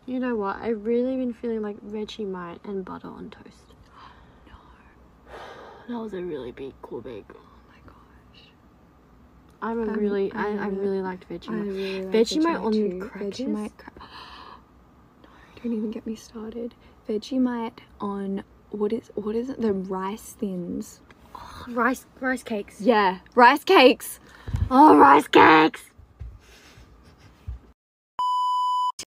You know what? I've really been feeling like Vegemite and butter on toast. No. That was a really big big. Oh my gosh. I really liked Vegemite. I really like Vegemite on too. crackers. Vegemite don't even get me started. Vegemite on what is it? The rice thins. Oh, rice cakes. Yeah, rice cakes. Oh, rice cakes.